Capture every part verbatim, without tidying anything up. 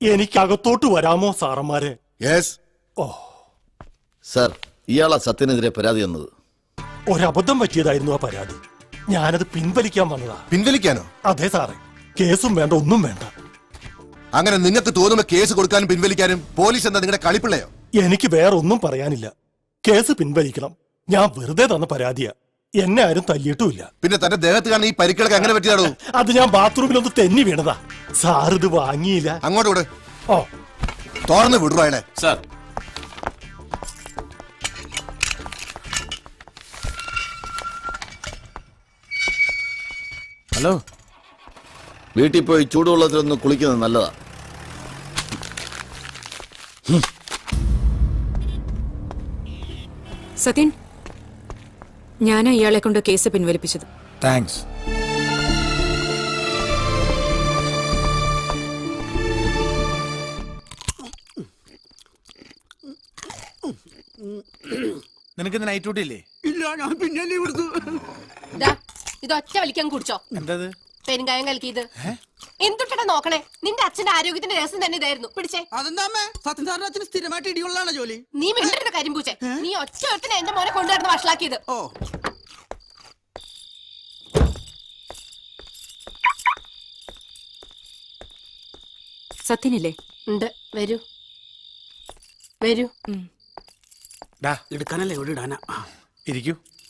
എനിക്ക് അകത്തോട്ട് വരാമോ സാറന്മാരെ? യെസ്. ഓ സർ, ഇയാളാ സത്യനെതിരെ പരാതി തന്നത്. ഒരബദ്ധം പറ്റിയതായിരുന്നു ആ പരാതി. ഞാനത് പിൻവലിക്കാൻ വന്നതാ. പിൻവലിക്കാനോ? അതെ സാറേ, കേസും വേണ്ട, ഒന്നും വേണ്ട. അങ്ങനെ നിങ്ങൾക്ക് തോന്നുമ്പോ കേസ് കൊടുക്കാനും പിൻവലിക്കാനും പോലീസ് എന്താ നിങ്ങളുടെ കളിപ്പിള്ളയോ? എനിക്ക് വേറെ ഒന്നും പറയാനില്ല. കേസ് പിൻവലിക്കണം. ഞാൻ വെറുതെ തന്ന പരാതിയാ. എന്നെ ആരും തല്ലിയിട്ടുമില്ല. പിന്നെ തന്റെ ദേഹത്ത് കാണുന്ന ഈ പരിക്കുകളൊക്കെ എങ്ങനെ പറ്റിയാടോ? അത് ഞാൻ ബാത്റൂമിലൊന്ന് തെന്നി വീണതാ. സാർ ഇത് വാങ്ങിയില്ല. അങ്ങോട്ട് വിട്. ഓ തുറന്ന് വിടുറോ അയാളെ. Sir, hello. വീട്ടിൽ പോയി ചൂടുവെള്ളത്തിലൊന്ന് കുളിക്കുന്നത് നല്ലതാ. സത്യൻ, ഞാനാ ഇയാളെ കൊണ്ട് കേസ് പിൻവലിപ്പിച്ചത്. താങ്ക്സ്. നിനക്ക് നൈറ്റ് ഡ്യൂട്ടി ഇല്ലേ? ഇല്ല, ഞാൻ പിന്നെ കൊടുത്തു. ഇത് ഒറ്റ വലിക്കാൻ കുടിച്ചോ? എന്തത്? പെരുങ്കായം കലക്കിയത്. എന്തുട്ടാ നോക്കണേ? നിന്റെ അച്ഛന്റെ ആരോഗ്യത്തിന്റെ രസം തന്നെ ഇതായിരുന്നു. പിടിച്ചേ. അതെന്താ സത്യൻ സാറിന്റെ അച്ഛന് സ്ഥിരമായിട്ട് ഇടിയുള്ളതാണ് ജോലി. നീ മിണ്ടരുത് കാര്യം പൂച്ചേ. നീ ഒറ്റ ഒറ്റനെ എന്റെ മോനെ കൊണ്ടുവരുന്ന വഷളാക്കിയത്. ഓ സത്യനില്ലേ? ഉണ്ട്. വരൂ വരൂ. എടുക്കാനല്ലേ എവിടെ ഇടാനാ? ഇരിക്കൂ.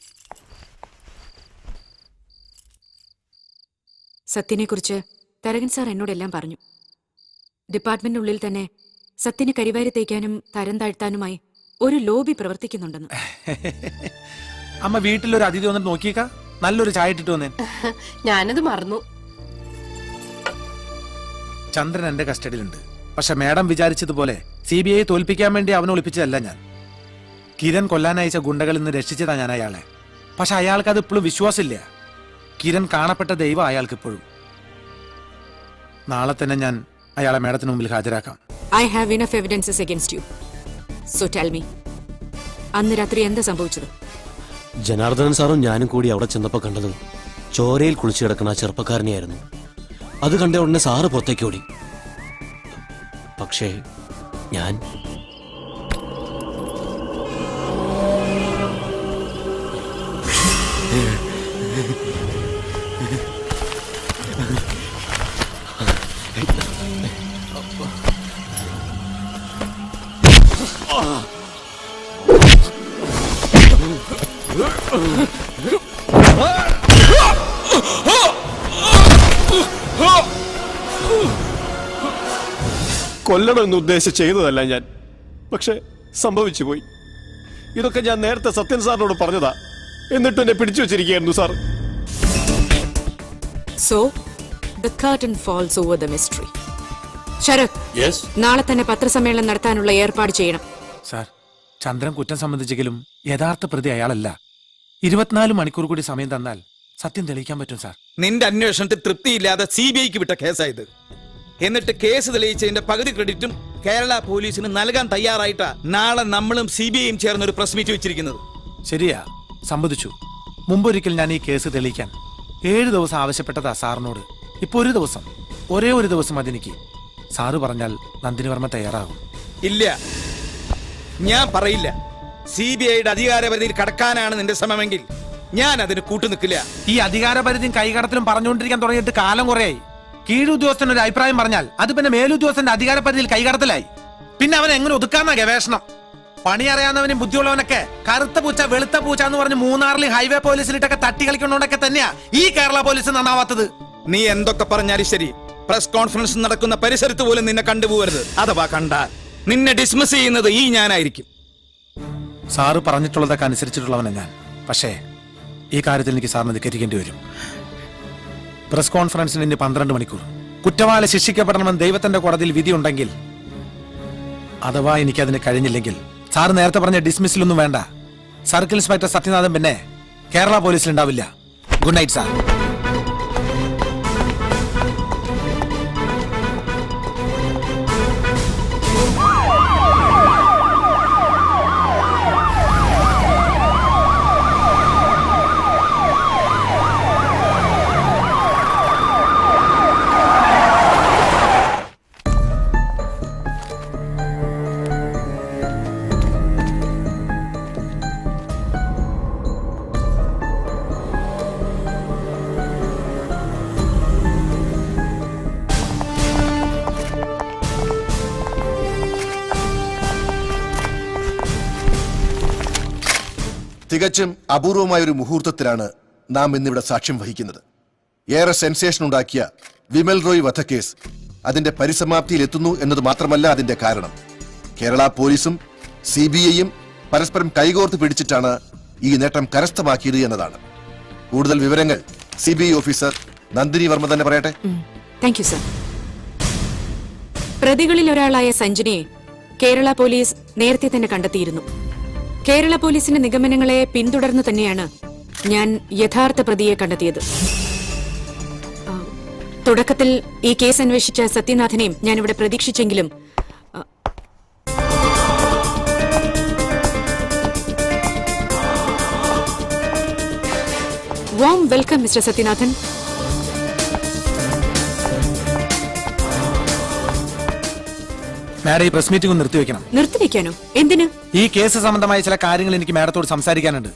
സത്യനെ കുറിച്ച് തരകൻ സാർ എന്നോടെല്ലാം പറഞ്ഞു. ഡിപ്പാർട്ട്മെന്റിനുള്ളിൽ തന്നെ സത്യനെ കരിവാരി തേക്കാനും തരം താഴ്ത്താനുമായി ഒരു ലോബി പ്രവർത്തിക്കുന്നുണ്ടെന്ന്. അമ്മ വീട്ടിലൊരു അതിഥി വന്നിട്ട് നോക്കിയേക്കാ. നല്ലൊരു ചായ ഇട്ടിട്ട് വന്നേ. ഞാനത് മറന്നു. ചന്ദ്രൻ എന്റെ കസ്റ്റഡിയിലുണ്ട്. പക്ഷെ മാഡം വിചാരിച്ചതുപോലെ സി ബി ഐ തോൽപ്പിക്കാൻ വേണ്ടി അവനെ ഒളിപ്പിച്ചതല്ല ഞാൻ. കിരൺ കൊല്ലാനയച്ച ഗുണ്ടകളിൽ നിന്ന് രക്ഷിച്ചതാ ഞാൻ അയാളെ. പക്ഷെ അയാൾക്ക് അത് ഇപ്പോഴും വിശ്വാസമില്ല. കിരൺ കാണപ്പെട്ട ദൈവം അയാൾക്ക് ഇപ്പോഴും. നാളെ തന്നെ ഞാൻ അയാളെ മാഡത്തിന് മുമ്പിൽ ഹാജരാക്കാം. I have enough evidences against you. So tell me, അന്ന് രാത്രി എന്താ സംഭവിച്ചത്? ജനാർദ്ദനൻ സാറും ഞാനും കൂടി അവിടെ ചെന്നപ്പോ കണ്ടത് ചോരയിൽ കുളിച്ചു കിടക്കുന്ന ആ ചെറുപ്പക്കാരനെയായിരുന്നു. അത് കണ്ട ഉടനെ സാറ് പുറത്തേക്ക് ഓടി. പക്ഷേ ഞാൻ കൊല്ലണമെന്ന് ഉദ്ദേശിച്ച് ചെയ്തതല്ല ഞാൻ. പക്ഷെ സംഭവിച്ചു പോയി. ഇതൊക്കെ ഞാൻ നേരത്തെ സത്യൻ സാറിനോട് പറഞ്ഞതാ. എന്നിട്ട് എന്നെ പിടിച്ചു വെച്ചിരിക്കുകയായിരുന്നു sir. So, the curtain falls over the mystery. Sarath, നാളെ തന്നെ പത്രസമ്മേളനം നടത്താനുള്ള ഏർപ്പാട് ചെയ്യണം. സാർ, ചന്ദ്രൻ കുറ്റം സംബന്ധിച്ചെങ്കിലും യഥാർത്ഥ പ്രതി അയാളല്ല. ഇരുപത്തിനാല് മണിക്കൂർ കൂടി സമയം തന്നാൽ സത്യം തെളിയിക്കാൻ പറ്റും സാർ. നിന്റെ അന്വേഷണത്തിൽ തൃപ്തിയില്ലാതെ സി ബി ഐക്ക് വിട്ട കേസായത്. എന്നിട്ട് കേസ് തെളിയിച്ചതിന്റെ പകുതി ക്രെഡിറ്റും കേരള പോലീസിന് നൽകാൻ തയ്യാറായിട്ടാ നാളെ നമ്മളും സി ബി ഐയും ചേർന്ന് ഒരു പ്രസ് മീറ്റ് വെച്ചിരിക്കുന്നത്. ശരിയാ, സമ്മതിച്ചു. മുമ്പൊരിക്കൽ ഞാൻ ഈ കേസ് തെളിയിക്കാൻ ഏഴ് ദിവസം ആവശ്യപ്പെട്ടതാ സാറിനോട്. ഇപ്പൊ ഒരു ദിവസം, ഒരേ ഒരു ദിവസം അതെനിക്ക്. സാറ് പറഞ്ഞാൽ നന്ദിനി വർമ്മ തയ്യാറാകും. ഇല്ല, ഞാൻ പറയില്ല. സി ബി ഐയുടെ അധികാരപരിധിയിൽ കടക്കാനാണ് നിന്റെ ശ്രമമെങ്കിൽ ഞാൻ അതിന് കൂട്ടുനിൽക്കില്ല. ഈ അധികാരപരിധിയും കൈകടത്തിലും പറഞ്ഞുകൊണ്ടിരിക്കാൻ തുടങ്ങിയിട്ട് കാലം കുറയായി. കീഴുദ്യോഗസ്ഥൻ ഒരു അഭിപ്രായം പറഞ്ഞാൽ അത് പിന്നെ മേലുദ്യോഗസ്ഥന്റെ അധികാരപരിധിയിൽ കൈകടത്തലായി. പിന്നെ അവൻ എങ്ങനെ ഒതുക്കാന്ന ഗവേഷണം. പണി അറിയാവുന്നവനും ബുദ്ധിയുള്ളവനൊക്കെ കറുത്ത പൂച്ച വെളുത്ത പൂച്ച എന്ന് പറഞ്ഞ് മൂന്നാറിൽ ഹൈവേ പോലീസിലിട്ടൊക്കെ തട്ടി കളിക്കുന്നോണ്ടൊക്കെ തന്നെയാ ഈ കേരള പോലീസ് നന്നാവാത്തത്. നീ എന്തൊക്കെ പറഞ്ഞാലും ശരി, പ്രസ് കോൺഫറൻസ് നടക്കുന്ന പരിസരത്ത് പോലും നിന്നെ കണ്ടുപോകരുത്. അഥവാ കണ്ടാൽ നിന്നെ ഡിസ്മിസ് ചെയ്യുന്നത് ഈ ഞാനായിരിക്കും. സാറ് പറഞ്ഞിട്ടുള്ളതൊക്കെ അനുസരിച്ചിട്ടുള്ളവനാ ഞാൻ. പക്ഷേ ഈ കാര്യത്തിൽ എനിക്ക് സാറിന് ധിക്കരിക്കേണ്ടി വരും. പ്രസ് കോൺഫറൻസിന് ഇനി പന്ത്രണ്ട് മണിക്കൂർ. കുറ്റവാളി ശിക്ഷിക്കപ്പെടണമെന്ന് ദൈവത്തിന്റെ കോടതിയിൽ വിധിയുണ്ടെങ്കിൽ, അഥവാ എനിക്കതിന് കഴിഞ്ഞില്ലെങ്കിൽ സാറ് നേരത്തെ പറഞ്ഞ ഡിസ്മിസിലൊന്നും വേണ്ട. സർക്കിൾ ഇൻസ്പെക്ടർ സത്യനാഥൻ പിന്നെ കേരള പോലീസിൽ ഉണ്ടാവില്ല. Good night sir. തികച്ചും അപൂർവമായ ഒരു മുഹൂർത്തത്തിലാണ് നാം ഇന്നിവിടെ സാക്ഷ്യം വഹിക്കുന്നത്. ഏറെ സെൻസേഷൻ ഉണ്ടാക്കിയ വിമൽ റോയ് വധക്കേസ് അതിന്റെ പരിസമാപ്തിയിൽ എത്തുന്നു എന്നത് മാത്രമല്ല അതിന്റെ കാരണം. കേരള പോലീസും സി ബി ഐയും പരസ്പരം കൈകോർത്ത് പിടിച്ചിട്ടാണ് ഈ നേട്ടം കരസ്ഥമാക്കിയത് എന്നതാണ്. കൂടുതൽ വിവരങ്ങൾ C B I officer Nandini Varma തന്നെ പറയട്ടെ. Thank you sir. പ്രതികളിൽ ഒരാളായ സഞ്ജനയെ കേരള പോലീസ് നേരത്തെ തന്നെ കണ്ടെത്തിയിരുന്നു. കേരള പോലീസിന്റെ നിഗമനങ്ങളെ പിന്തുടർന്നു തന്നെയാണ് ഞാൻ യഥാർത്ഥ പ്രതിയെ കണ്ടെത്തിയത്. തുടക്കത്തിൽ ഈ കേസ് അന്വേഷിച്ച സത്യനാഥനെയും ഞാനിവിടെ പ്രതീക്ഷിച്ചെങ്കിലും warm welcome mister Sathyanathan. Madam ഈ പ്രസ് മീറ്റിംഗ് ഒന്ന് നിർത്തിവെക്കണം. നിർത്തിവെക്കാനോ? എന്തിന്? ഈ കേസ് സംബന്ധമായ ചില കാര്യങ്ങൾ എനിക്ക് മാഡത്തോട് സംസാരിക്കാനുണ്ട്.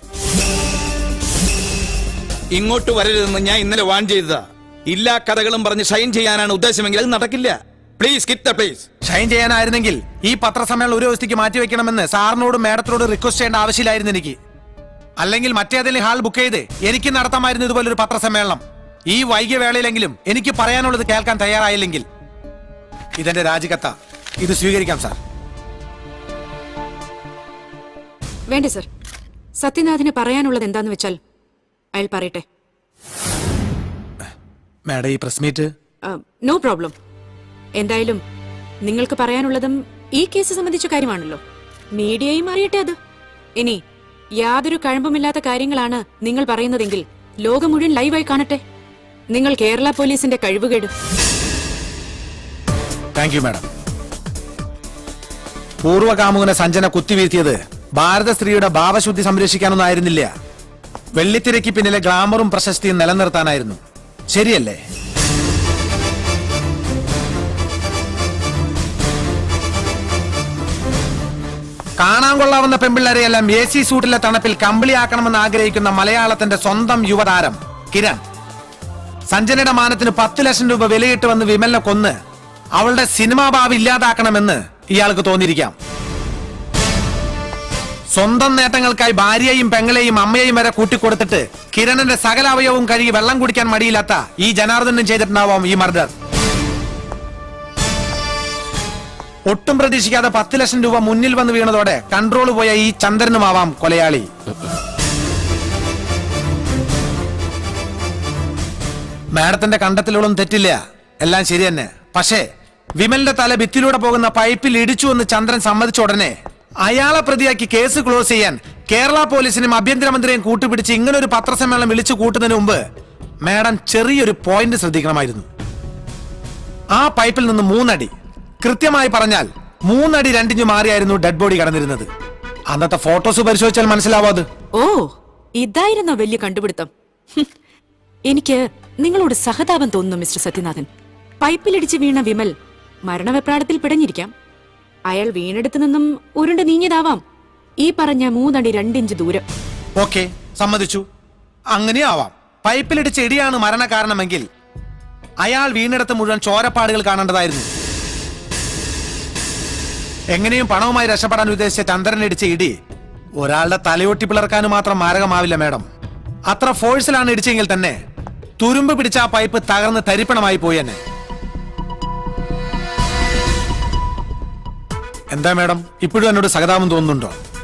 ഇങ്ങോട്ട് വരരുതെന്ന് ഞാൻ ഇന്നലെ വാൺ ചെയ്തതാ. ഇല്ലാ കഥകളും പറഞ്ഞ് ഷൈൻ ചെയ്യാനാണ് ഉദ്ദേശമെങ്കിൽ അത് നടക്കില്ല. Please quit the place. Shine ചെയ്യാനായിരുന്നെങ്കിൽ ഈ പത്രസമ്മേളനം ഒരു ദിവസത്തേക്ക് മാറ്റിവെക്കണമെന്ന് സാറിനോടും മാഡത്തിനോട് റിക്വസ്റ്റ് ചെയ്യേണ്ട ആവശ്യമില്ലായിരുന്നു എനിക്ക്. അല്ലെങ്കിൽ മറ്റേതെങ്കിലും ഹാൾ ബുക്ക് ചെയ്ത് എനിക്ക് നടത്താമായിരുന്നു ഇതുപോലൊരു പത്രസമ്മേളനം. ഈ വൈകിയ വേളയിലെങ്കിലും എനിക്ക് പറയാനുള്ളത് കേൾക്കാൻ തയ്യാറായില്ലെങ്കിൽ ഇതെന്റെ രാജിക്കത്ത. ഇത് സ്വീകരിക്കാം സാർ. വേണ്ട സർ. സത്യനാഥിന് പറയാനുള്ളത് എന്താന്ന് വെച്ചാൽ അയാൾ പറയട്ടെ. മാഡം ഈ പ്രസ് മീറ്റ് നോ പ്രോബ്ലം. എന്തായാലും നിങ്ങൾക്ക് പറയാനുള്ളതും ഈ കേസ് സംബന്ധിച്ച കാര്യമാണല്ലോ. മീഡിയയും അറിയട്ടെ അത്. ഇനി യാതൊരു കഴമ്പുമില്ലാത്ത കാര്യങ്ങളാണ് നിങ്ങൾ പറയുന്നതെങ്കിൽ ലോകം മുഴുവൻ ലൈവായി കാണട്ടെ. നിങ്ങൾ കേരള പോലീസിന്റെ കഴിവുകേട്. Thank you madam. പൂർവ്വകാമുകനെ സഞ്ജന കുത്തിവീഴ്ത്തിയത് ഭാരത സ്ത്രീയുടെ ഭാവശുദ്ധി സംരക്ഷിക്കാനൊന്നും ആയിരുന്നില്ല. വെള്ളിത്തിരയ്ക്ക് പിന്നിലെ ഗ്ലാമറും പ്രശസ്തിയും നിലനിർത്താനായിരുന്നു. ശരിയല്ലേ? കാണാൻ കൊള്ളാവുന്ന പെമ്പിള്ളരെയെല്ലാം എ സി സൂട്ടിലെ തണുപ്പിൽ കമ്പിളിയാക്കണമെന്ന് ആഗ്രഹിക്കുന്ന മലയാളത്തിന്റെ സ്വന്തം യുവതാരം കിരൺ സഞ്ജനയുടെ മാനത്തിന് പത്ത് ലക്ഷം രൂപ വിലയിട്ട് വന്ന് വിമലിനെ കൊന്ന് അവളുടെ സിനിമാ ഭാവി ഇല്ലാതാക്കണമെന്ന് ഇയാൾക്ക് തോന്നിയിരിക്കാം. സ്വന്തം നേട്ടങ്ങൾക്കായി ഭാര്യയെയും പെങ്ങളെയും അമ്മയെയും വരെ കൂട്ടിക്കൊടുത്തിട്ട് കിരണന്റെ സകല അവയവവും കഴുകി വെള്ളം കുടിക്കാൻ മടിയില്ലാത്ത ഈ ജനാർദ്ദനും ചെയ്തിട്ടുണ്ടാവാം ഈ മർഡർ. ഒട്ടും പ്രതീക്ഷിക്കാതെ പത്ത് ലക്ഷം രൂപ മുന്നിൽ വന്ന് വീണതോടെ കൺട്രോൾ പോയ ഈ ചന്ദ്രനുമാവാം കൊലയാളി. മാഡത്തിന്റെ കണ്ടെത്തലുകളും തെറ്റില്ല, എല്ലാം ശരി തന്നെ. പക്ഷേ വിമലിന്റെ തല ഭിത്തിലൂടെ പോകുന്ന പൈപ്പിൽ ഇടിച്ചു എന്ന് ചന്ദ്രൻ സമ്മതിച്ച ഉടനെ അയാളെ പ്രതിയാക്കി കേസ് ക്ലോസ് ചെയ്യാൻ കേരള പോലീസിനും ആഭ്യന്തരമന്ത്രിയും കൂട്ടുപിടിച്ച് ഇങ്ങനൊരു പത്രസമ്മേളനം വിളിച്ചു കൂട്ടുന്നതിന് മുമ്പ് മാഡം ചെറിയൊരു പോയിന്റ് ശ്രദ്ധിക്കണമായിരുന്നു. ആ പൈപ്പിൽ നിന്ന് മൂന്നടി, കൃത്യമായി പറഞ്ഞാൽ മൂന്നടി രണ്ടിഞ്ചു മാറിയായിരുന്നു ഡെഡ് ബോഡി കടന്നിരുന്നത്. അന്നത്തെ ഫോട്ടോസ് പരിശോധിച്ചാൽ മനസ്സിലാവാത്. ഓ, ഇതായിരുന്നോ വലിയ കണ്ടുപിടുത്തം? എനിക്ക് നിങ്ങളോട് സഹതാപം തോന്നുന്നു മിസ്റ്റർ സത്യനാഥൻ. പൈപ്പിലിടിച്ച് വീണ വിമൽ മരണവെപ്രാളത്തിൽ പിടഞ്ഞിരിക്കാം. അയാൾ വീണെടുത്തു നിന്നും ഉരുണ്ട് നീങ്ങിയതാവാം ഈ പറഞ്ഞ മൂന്നടി രണ്ടിഞ്ച് ദൂരം. ഓക്കെ, സമ്മതിച്ചു. അങ്ങനെ ആവാം. പൈപ്പിലിടിച്ച ഇടിയാണ് മരണകാരണമെങ്കിൽ അയാൾ വീണെടുത്ത് മുഴുവൻ ചോരപ്പാടുകൾ കാണേണ്ടതായിരുന്നു. എങ്ങനെയും പണവുമായി രക്ഷപ്പെടാൻ ഉദ്ദേശിച്ച ചന്ദ്രനിടിച്ച ഇടി ഒരാളുടെ തലയൊട്ടി പിളർക്കാനും മാത്രം മാരകമാവില്ല മാഡം. അത്ര ഫോഴ്സിലാണ് ഇടിച്ചെങ്കിൽ തന്നെ തുരുമ്പ് പിടിച്ച ആ പൈപ്പ് തകർന്ന് തരിപ്പണമായി പോയി തന്നെ. എന്താ മാഡം ഇപ്പോഴും എന്നോട് സഹതാപം തോന്നുന്നുണ്ടോ?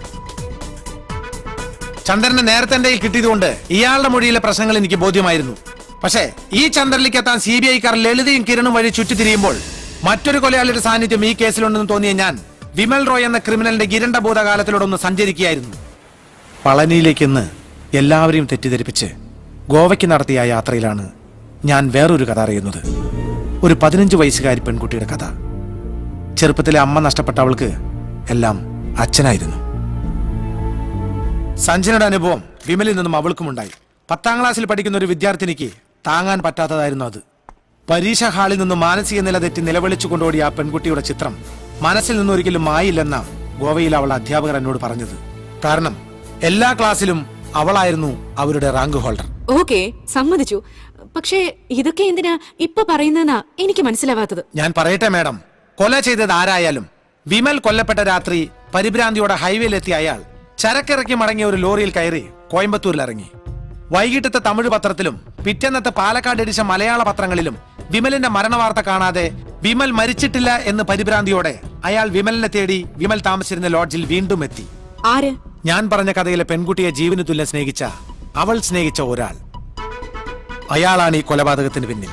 ചന്ദ്രനെ നേരത്തെ എന്റെ കയ്യിൽ കിട്ടിയതുകൊണ്ട് ഇയാളുടെ മൊഴിയിലെ പ്രശ്നങ്ങൾ എനിക്ക് ബോധ്യമായിരുന്നു. പക്ഷേ ഈ ചന്ദ്രനിലേക്ക് എത്താൻ സി ബി ഐക്കാർ ലളിതയും കിരണും വഴി ചുറ്റിത്തിരിയുമ്പോൾ മറ്റൊരു കൊലയാളിയുടെ സാന്നിധ്യം ഈ കേസിലുണ്ടെന്ന് തോന്നിയ ഞാൻ വിമൽ റോയ് എന്ന ക്രിമിനലിന്റെ ഗിരണ്ട ഭൂതകാലത്തിലൂടെ ഒന്ന് സഞ്ചരിക്കുകയായിരുന്നു. പളനിയിലേക്ക് ഇന്ന് എല്ലാവരെയും തെറ്റിദ്ധരിപ്പിച്ച് ഗോവയ്ക്ക് നടത്തിയ യാത്രയിലാണ് ഞാൻ വേറൊരു കഥ അറിയുന്നത്. ഒരു പതിനഞ്ച് വയസ്സുകാരി പെൺകുട്ടിയുടെ കഥ. ചെറുപ്പത്തിലെ അമ്മ നഷ്ടപ്പെട്ട അവൾക്ക് എല്ലാം അച്ഛനായിരുന്നു. സഞ്ജനയുടെ അനുഭവം വിമലിൽ നിന്നും അവൾക്കുമുണ്ടായി. പത്താം ക്ലാസ്സിൽ പഠിക്കുന്ന ഒരു വിദ്യാർത്ഥിനിക്ക് താങ്ങാൻ പറ്റാത്തതായിരുന്നു അത്. പരീക്ഷ ഹാളിൽ നിന്നും മാനസിക നില തെറ്റി നിലവിളിച്ചു കൊണ്ടോടിയ ആ പെൺകുട്ടിയുടെ ചിത്രം മനസ്സിൽ നിന്നും ഒരിക്കലും മായില്ലെന്ന ഗോവയിൽ അവൾ അധ്യാപകർ എന്നോട് പറഞ്ഞത്. കാരണം എല്ലാ ക്ലാസ്സിലും അവളായിരുന്നു അവരുടെ റാങ്ക് ഹോൾഡർ. ഓക്കെ, സമ്മതിച്ചു. പക്ഷേ ഇതൊക്കെ എന്തിനാ ഇപ്പൊ പറയുന്നതെന്നാ എനിക്ക് മനസ്സിലാവാത്തത്. ഞാൻ പറയട്ടെ മാഡം, കൊല ചെയ്തത് ആരായാലും വിമൽ കൊല്ലപ്പെട്ട രാത്രി പരിഭ്രാന്തിയോടെ ഹൈവേയിലെത്തിയ അയാൾ ചരക്കിറക്കി മടങ്ങിയ ഒരു ലോറിയിൽ കയറി കോയമ്പത്തൂരിൽ ഇറങ്ങി. വൈകിട്ടത്തെ തമിഴ് പത്രത്തിലും പിറ്റേന്നത്തെ പാലക്കാട് എഡിഷൻ മലയാള പത്രങ്ങളിലും വിമലിന്റെ മരണവാർത്ത കാണാതെ വിമൽ മരിച്ചിട്ടില്ല എന്ന് പരിഭ്രാന്തിയോടെ അയാൾ വിമലിനെ തേടി വിമൽ താമസിച്ചിരുന്ന ലോഡ്ജിൽ വീണ്ടും എത്തി. ആര്? ഞാൻ പറഞ്ഞ കഥയിലെ പെൺകുട്ടിയെ ജീവന് തുല്യം സ്നേഹിച്ച അവൾ സ്നേഹിച്ച ഒരാൾ. അയാളാണ് ഈ കൊലപാതകത്തിന് പിന്നിൽ.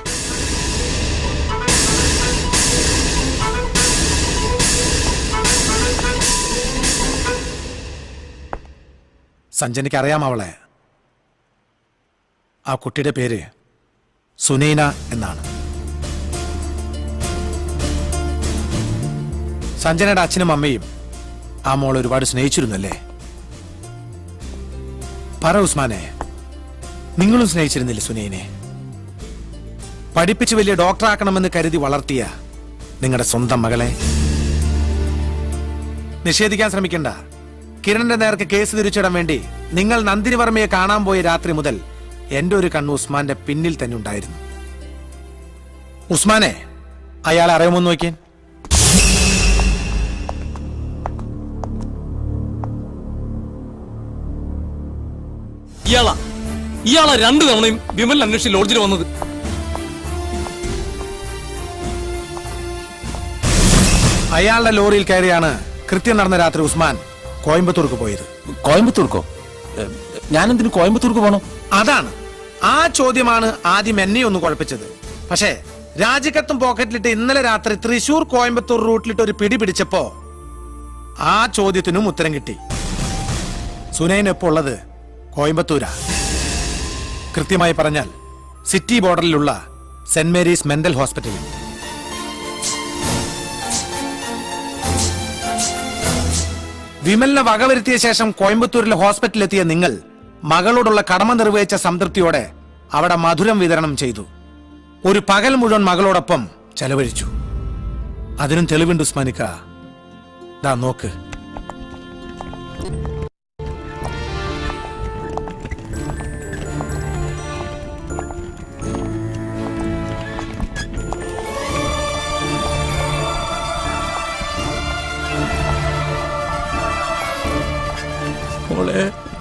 സഞ്ജനയ്ക്ക് അറിയാം അവളെ. ആ കുട്ടിയുടെ പേര് സുനൈന എന്നാണ്. സഞ്ജനയുടെ അച്ഛനും അമ്മയും ആ മോൾ ഒരുപാട് സ്നേഹിച്ചിരുന്നല്ലേ? പറ ഉസ്മാനെ, നിങ്ങളും സ്നേഹിച്ചിരുന്നില്ലേ സുനൈനെ? പഠിപ്പിച്ച് വലിയ ഡോക്ടറാക്കണമെന്ന് കരുതി വളർത്തിയ നിങ്ങളുടെ സ്വന്തം മകളെ നിഷേധിക്കാൻ ശ്രമിക്കണ്ട. കിരണിന്റെ നേർക്ക് കേസ് തിരിച്ചിടാൻ വേണ്ടി നിങ്ങൾ നന്ദിനി വർമ്മയെ കാണാൻ പോയ രാത്രി മുതൽ എന്റെ ഒരു കണ്ണ് ഉസ്മാന്റെ പിന്നിൽ തന്നെ ഉണ്ടായിരുന്നു. ഉസ്മാനെ, അയാളെ അറിയുമോ നോക്കിയാൻ? ഇയാളാ ഇയാളാ രണ്ടു തവണയും വിമൽ അന്വേഷിച്ച് ലോഡ്ജിൽ വന്നത്. അയാളുടെ ലോറിയിൽ കയറിയാണ് കൃത്യം നടന്ന രാത്രി ഉസ്മാൻ കോയമ്പത്തൂർക്ക് പോയത്. കോയമ്പത്തൂർക്കോ? ഞാനെന്തിനു കോയമ്പത്തൂർക്ക് പോണോ? അതാണ് ആ ചോദ്യമാണ് ആദ്യം എന്നെ ഒന്ന് കുഴപ്പിച്ചത്. പക്ഷേ രാജിക്കത്തും പോക്കറ്റിലിട്ട് ഇന്നലെ രാത്രി തൃശൂർ കോയമ്പത്തൂർ റൂട്ടിലിട്ട് ഒരു പിടി പിടിച്ചപ്പോ ആ ചോദ്യത്തിനും ഉത്തരം കിട്ടി. സുനൈനൊപ്പം ഉള്ളത് കോയമ്പത്തൂരാ. കൃത്യമായി പറഞ്ഞാൽ സിറ്റി ബോർഡറിലുള്ള സെന്റ് മേരീസ് മെന്റൽ ഹോസ്പിറ്റലിൽ. വിമലിനെ വകവരുത്തിയ ശേഷം കോയമ്പത്തൂരിലെ ഹോസ്പിറ്റലിലെത്തിയ നിങ്ങൾ മകളോടുള്ള കടമ നിർവഹിച്ച സംതൃപ്തിയോടെ അവിടെ മധുരം വിതരണം ചെയ്തു. ഒരു പകൽ മുഴുവൻ മകളോടൊപ്പം ചെലവഴിച്ചു. അതിനും തെളിവുണ്ട് ഉസ്മാനിക്ക. ദാ നോക്ക്. മോളെ,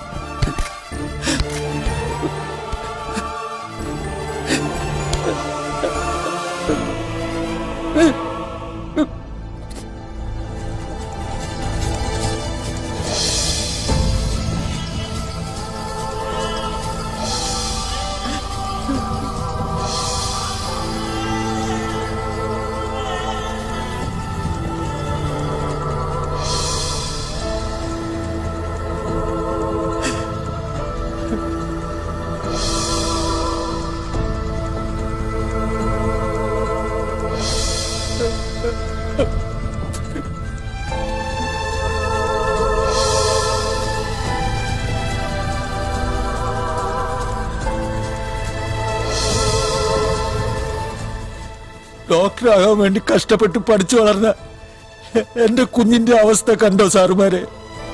ഡോക്ടറാകാൻ വേണ്ടി കഷ്ടപ്പെട്ട് പഠിച്ചു വളർന്ന എന്റെ കുഞ്ഞിന്റെ അവസ്ഥ കണ്ടോ സാറുമാരെ?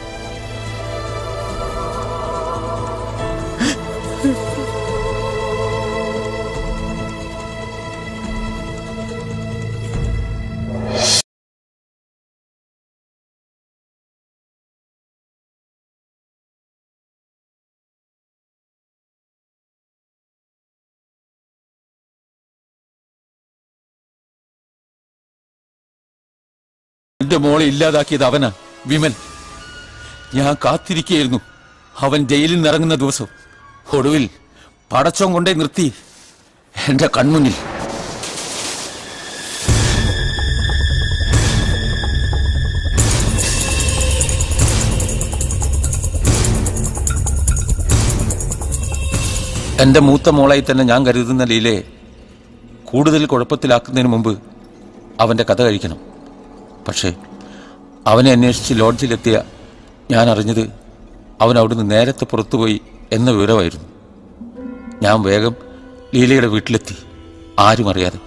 എന്റെ മോളെ ഇല്ലാതാക്കിയത് അവനാ, വിമൽ. ഞാൻ കാത്തിരിക്കുകയായിരുന്നു അവൻ ജയിലിൽ നിന്ന് ഇറങ്ങുന്ന ദിവസം. ഒടുവിൽ പടച്ചോൻ കൊണ്ടേ നിർത്തി എന്റെ കൺമുന്നിൽ. എന്റെ മൂത്ത മോളായി തന്നെ ഞാൻ കരുതുന്ന ലീലയെ കൂടുതൽ കുഴപ്പത്തിലാക്കുന്നതിന് മുമ്പ് അവന്റെ കഥ കഴിക്കണം. പക്ഷേ അവനെ അന്വേഷിച്ച് ലോഡ്ജിലെത്തിയ ഞാൻ അറിഞ്ഞത് അവൻ അവിടുന്ന് നേരത്തെ പുറത്തുപോയി എന്ന വിവരമായിരുന്നു. ഞാൻ വേഗം ലീലയുടെ വീട്ടിലെത്തി, ആരും അറിയാതെ.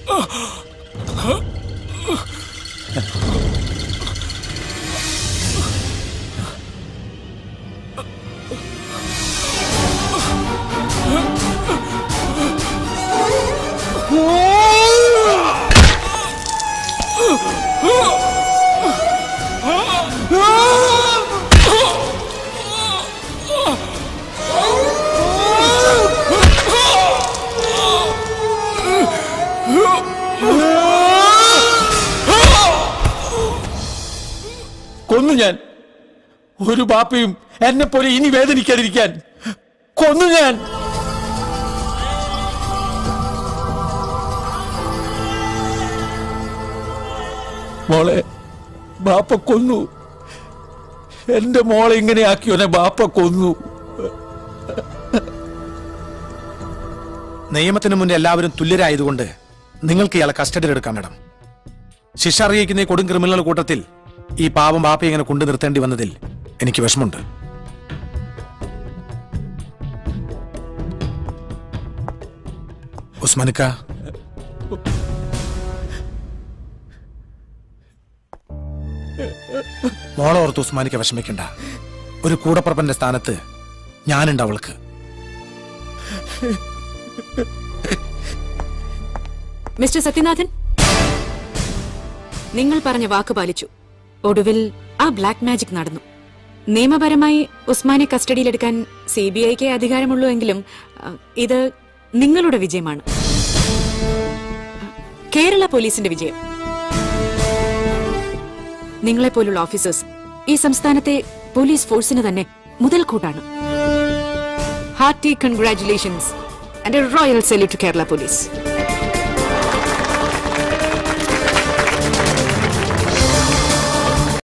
കൊന്നു ഞാൻ. ഒരു ബാപ്പയും എന്നെ പോലെ ഇനി വേദനിക്കാതിരിക്കാൻ കൊന്നു ഞാൻ. മോളെ ബാപ്പ കൊന്നു. എന്റെ മോളെ ഇങ്ങനെ ആക്കിയോനെ ബാപ്പ കൊന്നു. നിയമത്തിന് മുന്നിൽ എല്ലാവരും തുല്യരായതുകൊണ്ട് നിങ്ങൾക്ക് ഇയാളെ കസ്റ്റഡിയിൽ എടുക്കാം മാഡം. ശിക്ഷ അറിയിക്കുന്ന ഈ കൊടും ക്രിമിനൽ കൂട്ടത്തിൽ ഈ പാവം ബാപ്പയെ ഇങ്ങനെ കൊണ്ടു നിർത്തേണ്ടി വന്നതിൽ എനിക്ക് വിഷമമുണ്ട്. ഉസ്മാനിക്ക, മോളോർത്ത് ഉസ്മാനിക്ക വിഷമിക്കണ്ട. ഒരു കൂടപ്പറപ്പന്റെ സ്ഥാനത്ത് ഞാനുണ്ട് അവൾക്ക്. മിസ്റ്റർ സത്യനാഥൻ, നിങ്ങൾ പറഞ്ഞ വാക്ക് പാലിച്ചു. ഒടുവിൽ ആ ബ്ലാക്ക് മാജിക് നടന്നു. നിയമപരമായി ഉസ്മാനെ കസ്റ്റഡിയിലെടുക്കാൻ സി ബി ഐക്ക് അധികാരമുള്ളൂ എങ്കിലും ഇത് നിങ്ങളുടെ വിജയമാണ്, കേരള പോലീസിന്റെ വിജയം. നിങ്ങളെപ്പോലുള്ള ഓഫീസേഴ്സ് ഈ സംസ്ഥാനത്തെ പോലീസ് ഫോഴ്സിന് തന്നെ മുതൽക്കൂട്ടാണ്. Hearty congratulations and a royal salute to Kerala police.